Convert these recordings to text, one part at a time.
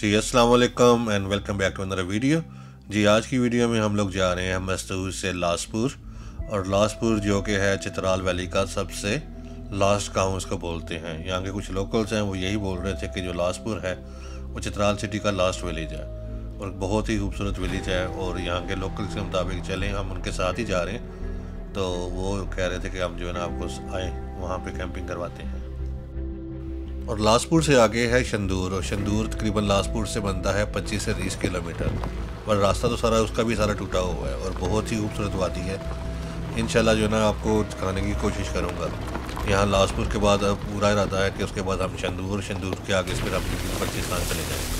जी अस्सलाम वालेकुम and welcome back to another video. जी आज की वीडियो में हम लोग जा रहे हैं मस्तूज से लासपुर, और लासपुर जो कि है चित्राल वैली का सबसे लास्ट गांव उसको बोलते हैं। यहाँ के कुछ लोकल्स हैं वो यही बोल रहे थे कि जो लासपुर है वो चित्राल सिटी का लास्ट विलेज है और बहुत ही खूबसूरत विलेज है। और यहाँ के लोकल्स के मुताबिक चलें, हम उनके साथ ही जा रहे हैं, तो वो कह रहे थे कि हम जो है ना आपको आए वहाँ पे कैंपिंग करवाते हैं। और लासपुर से आगे है शंदूर, और शंदूर तकरीबन लासपुर से बनता है 25 से 30 किलोमीटर, पर रास्ता तो सारा उसका भी सारा टूटा हुआ है और बहुत ही खूबसूरत वादी है। इंशाल्लाह जो है ना आपको दिखाने की कोशिश करूँगा। यहाँ लासपुर के बाद अब पूरा इरादा है कि उसके बाद हम शंदूर के आगे फिर हम बल्चिस्तान चले जाएंगे।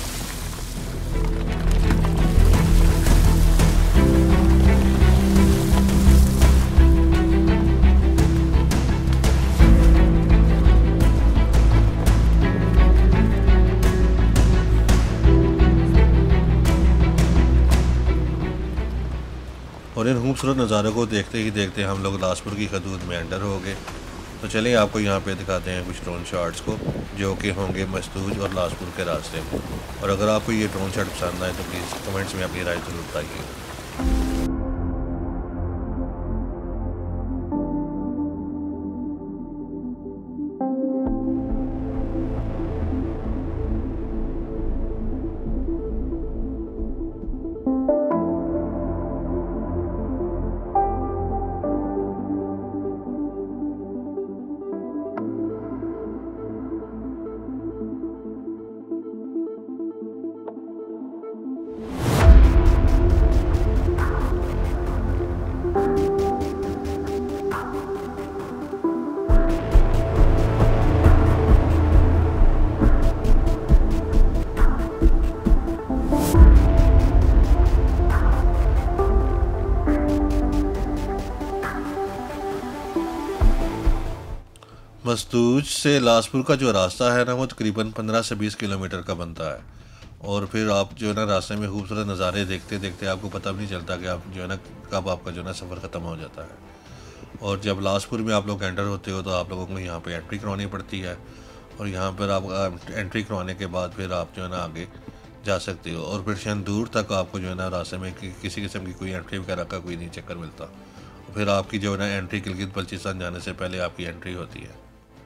और इन खूबसूरत नज़ारों को देखते ही देखते हम लोग लासपुर की हदूद में एंटर हो गए। तो चलिए आपको यहाँ पे दिखाते हैं कुछ ड्रोन शॉट्स को जो कि होंगे मस्तूज और लासपुर के रास्ते में। और अगर आपको ये ड्रोन शॉट पसंद आए तो प्लीज़ कमेंट्स में अपनी राय ज़रूर बताइए। मस्तूज से लासपुर का जो रास्ता है ना वो तकरीबन 15 से 20 किलोमीटर का बनता है। और फिर आप जो है ना रास्ते में खूबसूरत नज़ारे देखते देखते आपको पता भी नहीं चलता कि आप जो है ना कब आपका जो है ना सफ़र ख़त्म हो जाता है। और जब लासपुर में आप लोग एंटर होते हो तो आप लोगों को यहाँ पे एंट्री करवानी पड़ती है, और यहाँ पर आप एंट्री करवाने के बाद फिर आप जो है ना आगे जा सकते हो। और फिर शंदूर तक आपको जो है ना रास्ते में किसी किस्म की कोई एंट्री वगैरह का कोई नहीं चक्कर मिलता। फिर आपकी जो है ना एंट्री गिलगित बल्चिस्तान जाने से पहले आपकी एंट्री होती है।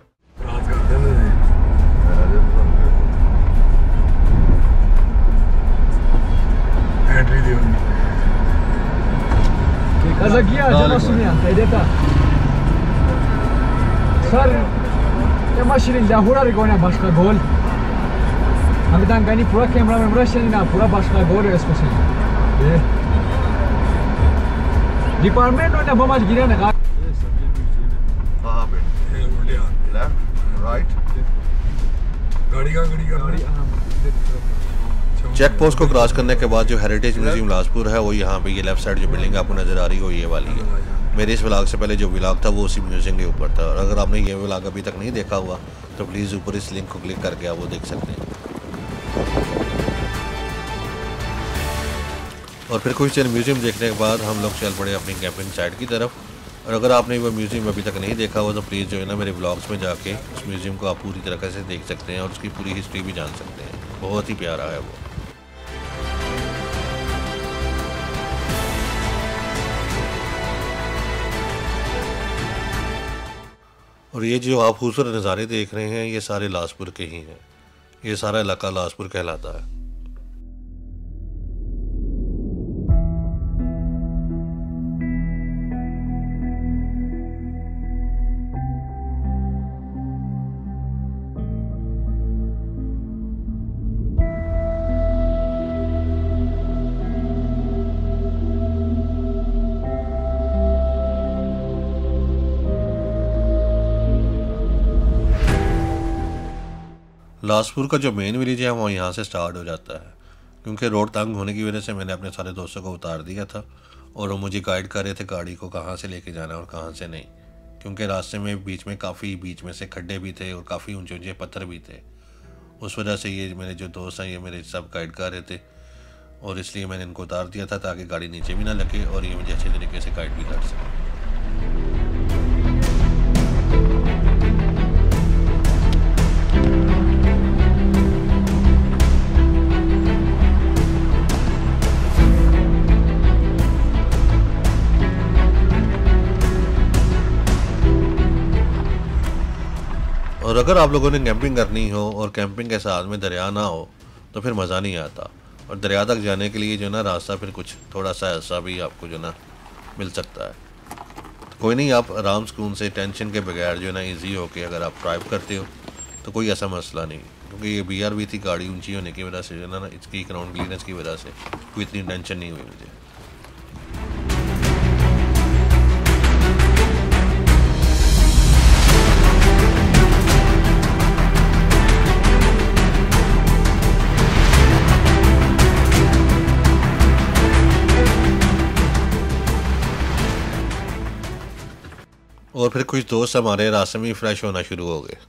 Sar, ya maşinin lahura rigona başka gol. Hamidan gani pura kamera memra şenina pura başka gol especially. Department और डब्बा मार गिरा ना का। हाँ बेटे, लेफ्ट, राइट। गाड़ी का चेक पोस्ट को क्रॉस करने के बाद जो हेरिटेज म्यूजियम लासपुर है वो यहाँ पे ये लेफ्ट साइड जो बिल्डिंग आपको नज़र आ रही है वो ये वाली है। मेरे इस व्लॉग से पहले जो व्लॉग था वो उसी म्यूजियम के ऊपर था, और अगर आपने ये व्लॉग अभी तक नहीं देखा हुआ तो प्लीज़ ऊपर इस लिंक को क्लिक करके आप वो देख सकते हैं। और फिर कुछ देर म्यूजियम देखने के बाद हम लोग चल पड़े अपनी कैंपिंग साइट की तरफ। और अगर आपने वो म्यूजियम अभी तक नहीं देखा हुआ तो प्लीज़ जो है ना मेरे व्लॉग्स में जाके उस म्यूजियम को आप पूरी तरीके से देख सकते हैं और उसकी पूरी हिस्ट्री भी जान सकते हैं। बहुत ही प्यारा है वो। और ये जो आप खूबसूरत नज़ारे देख रहे हैं ये सारे लासपुर के ही हैं। ये सारा इलाका लासपुर कहलाता है। लासपुर का जो मेन विलेज है वो यहाँ से स्टार्ट हो जाता है, क्योंकि रोड तंग होने की वजह से मैंने अपने सारे दोस्तों को उतार दिया था और वो मुझे गाइड कर रहे थे गाड़ी को कहाँ से लेके जाना है और कहाँ से नहीं, क्योंकि रास्ते में बीच में से खड्डे भी थे और काफ़ी ऊंचे ऊंचे पत्थर भी थे। उस वजह से ये मेरे जो दोस्त हैं ये मेरे सब गाइड कर रहे थे, और इसलिए मैंने इनको उतार दिया था ताकि गाड़ी नीचे भी ना लगे और ये मुझे अच्छे तरीके से गाइड भी कर सकें। और अगर आप लोगों ने कैंपिंग करनी हो और कैंपिंग के साथ में दरिया ना हो तो फिर मज़ा नहीं आता। और दरिया तक जाने के लिए जो ना रास्ता फिर कुछ थोड़ा सा ऐसा भी आपको जो ना मिल सकता है। तो कोई नहीं, आप आराम सुकून से टेंशन के बगैर जो ना इजी हो के अगर आप ड्राइव करते हो तो कोई ऐसा मसला नहीं, क्योंकि ये BRV थी गाड़ी ऊंची होने की वजह से जो ना इसकी ग्राउंड क्लीयरेंस की वजह से कोई इतनी टेंशन नहीं हुई मुझे। और फिर कुछ दोस्त हमारे रास्ते में फ्रेश होना शुरू हो गए।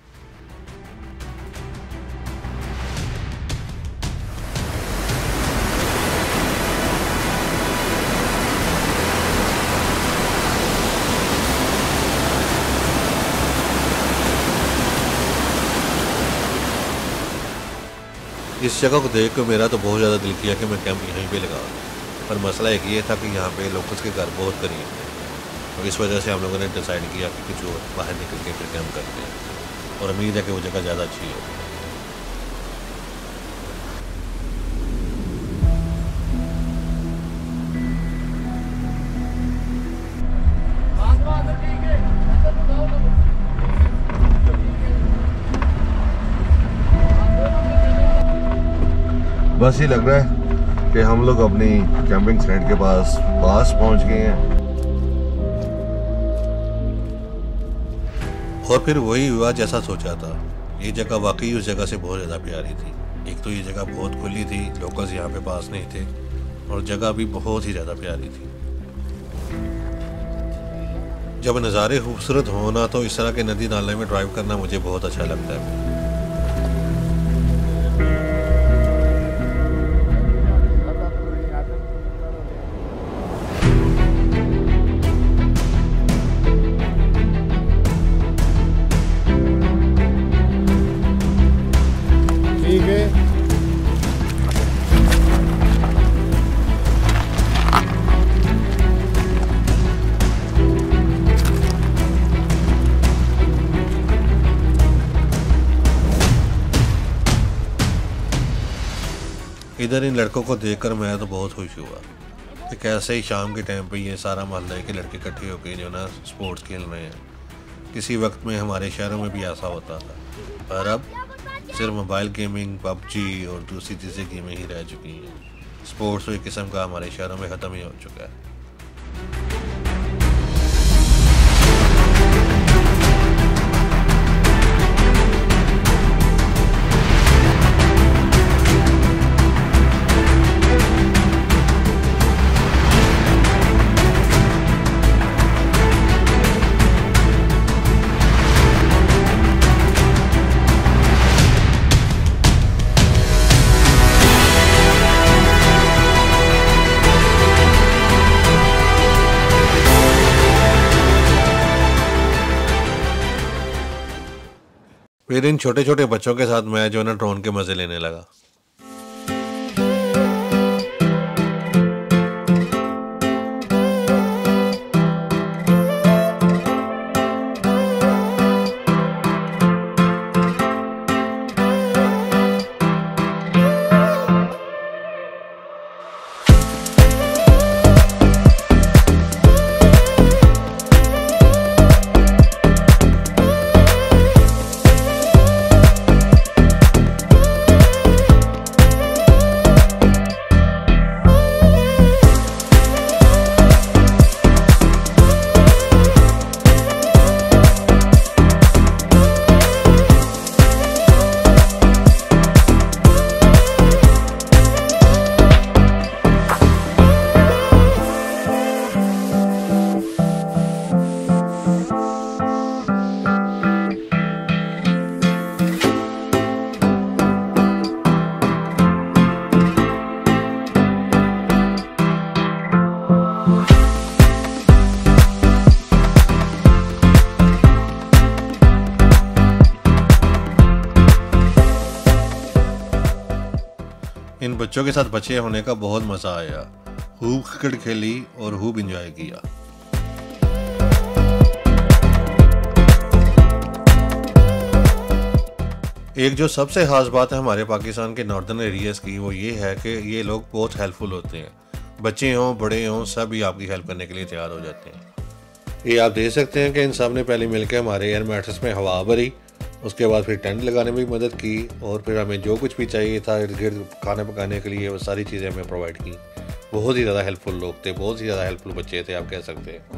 इस जगह को देख कर मेरा तो बहुत ज़्यादा दिल किया कि मैं कैंप यहीं पे लगा, पर मसला एक ये था कि यहाँ पे लोकल्स के घर बहुत करीब थे। तो इस वजह से हम लोगों ने डिसाइड किया कि कुछ और बाहर निकल के फिर कैंप करते हैं, और उम्मीद है कि वो जगह ज़्यादा अच्छी हो। बस ही लग रहा है कि हम लोग अपनी कैंपिंग साइट के पास पहुंच गए हैं। और फिर वही हुआ जैसा सोचा था। ये जगह वाकई उस जगह से बहुत ज़्यादा प्यारी थी। एक तो ये जगह बहुत खुली थी, लोकल्स यहाँ पे पास नहीं थे, और जगह भी बहुत ही ज़्यादा प्यारी थी। जब नज़ारे खूबसूरत होना तो इस तरह के नदी नाले में ड्राइव करना मुझे बहुत अच्छा लगता है। इधर इन लड़कों को देखकर मैं तो बहुत खुश हुआ कि कैसे ही शाम के टाइम पे ये सारा मोहल्ला के लड़के इकट्ठे होकर जो ना स्पोर्ट्स खेल रहे हैं। किसी वक्त में हमारे शहरों में भी ऐसा होता था, पर अब सिर्फ मोबाइल गेमिंग, PUBG और दूसरी चीज़ें गेमें ही रह चुकी हैं। स्पोर्ट्स एक किस्म का हमारे शहरों में ख़त्म ही हो चुका है। फिर इन छोटे छोटे बच्चों के साथ मैं जो ना ड्रोन के मज़े लेने लगा। इन बच्चों के साथ बच्चे होने का बहुत मज़ा आया। खूब क्रिकेट खेली और खूब इंजॉय किया। एक जो सबसे ख़ास बात है हमारे पाकिस्तान के नॉर्दर्न एरियाज़ की, वो ये है कि ये लोग बहुत हेल्पफुल होते हैं। बच्चे हों बड़े हों सभी आपकी हेल्प करने के लिए तैयार हो जाते हैं। ये आप देख सकते हैं कि इन सब ने पहले मिलकर हमारे एयर मैट्रेस में हवा भरी, उसके बाद फिर टेंट लगाने में भी मदद की, और फिर हमें जो कुछ भी चाहिए था इर्द गिर्द खाना पकाने के लिए वो सारी चीज़ें हमें प्रोवाइड की। बहुत ही ज़्यादा हेल्पफुल लोग थे, बहुत ही ज़्यादा हेल्पफुल बच्चे थे आप कह सकते हैं।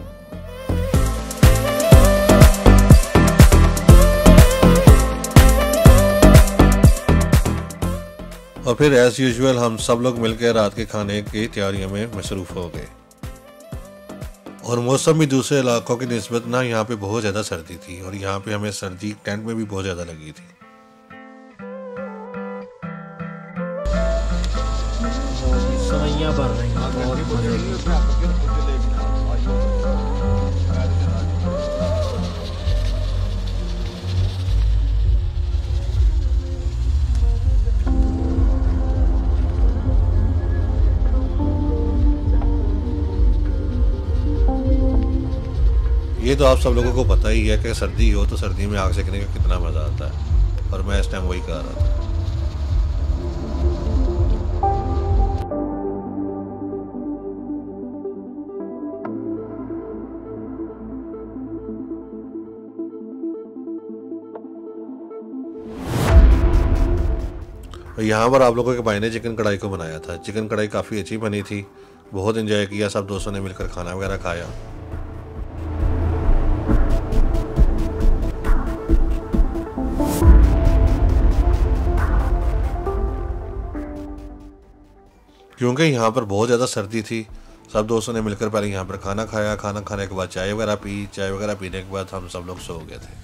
और फिर एज़ यूजुअल हम सब लोग मिलकर रात के खाने की तैयारियों में मसरूफ़ हो गए। और मौसम भी दूसरे इलाकों की निस्बत ना यहाँ पे बहुत ज़्यादा सर्दी थी, और यहाँ पे हमें सर्दी टेंट में भी बहुत ज़्यादा लगी थी। सवैयां भर रही हैं ये तो आप सब लोगों को पता ही है कि सर्दी हो तो सर्दी में आग सेकने का कितना मज़ा आता है, और मैं इस टाइम वही कर रहा था। यहाँ पर आप लोगों के भाई ने चिकन कढ़ाई को बनाया था। चिकन कढ़ाई काफ़ी अच्छी बनी थी, बहुत एंजॉय किया, सब दोस्तों ने मिलकर खाना वगैरह खाया। क्योंकि यहाँ पर बहुत ज़्यादा सर्दी थी, सब दोस्तों ने मिलकर पहले यहाँ पर खाना खाया। खाना खाने के बाद चाय वगैरह पी, चाय वगैरह पीने के बाद हम सब लोग सो गए थे।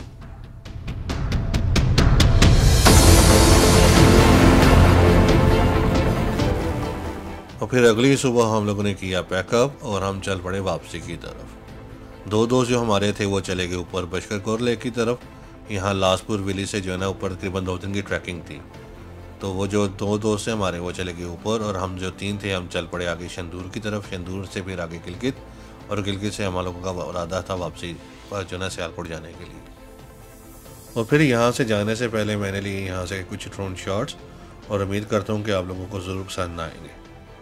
और फिर अगली सुबह हम लोगों ने किया पैकअप और हम चल पड़े वापसी की तरफ। दो दोस्त जो हमारे थे वो चले गए ऊपर बशकर लेक की तरफ। यहाँ लासपुर विलेज से जो है ना ऊपर तकरीबन 2 दिन की ट्रैकिंग थी, तो वो जो 2 दोस्त हैं हमारे वो चले गए ऊपर, और हम जो 3 थे हम चल पड़े आगे शंदूर की तरफ। शंदूर से फिर आगे गिलगित, और गिलगित से हम लोगों का इरादा था वापसी जो है सियालकोट जाने के लिए। और फिर यहाँ से जाने से पहले मैंने लिए यहाँ से कुछ ड्रोन शॉट्स, और उम्मीद करता हूँ कि आप लोगों को ज़रूर पसंद आएंगे।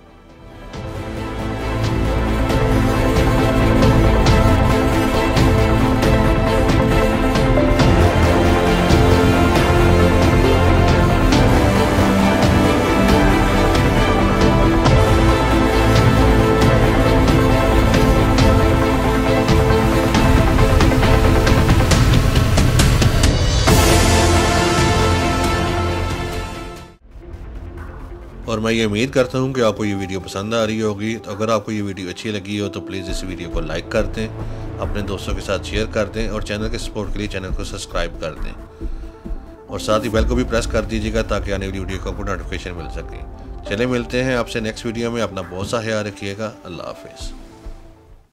और मैं ये उम्मीद करता हूँ कि आपको ये वीडियो पसंद आ रही होगी। तो अगर आपको ये वीडियो अच्छी लगी हो तो प्लीज़ इस वीडियो को लाइक कर दें, अपने दोस्तों के साथ शेयर कर दें, और चैनल के सपोर्ट के लिए चैनल को सब्सक्राइब कर दें, और साथ ही बेल को भी प्रेस कर दीजिएगा ताकि आने वाली वीडियो को आपको नोटिफिकेशन मिल सके। चले मिलते हैं आपसे नेक्स्ट वीडियो में। अपना बहुत सा ख्याल रखिएगा। अल्लाह हाफिज़।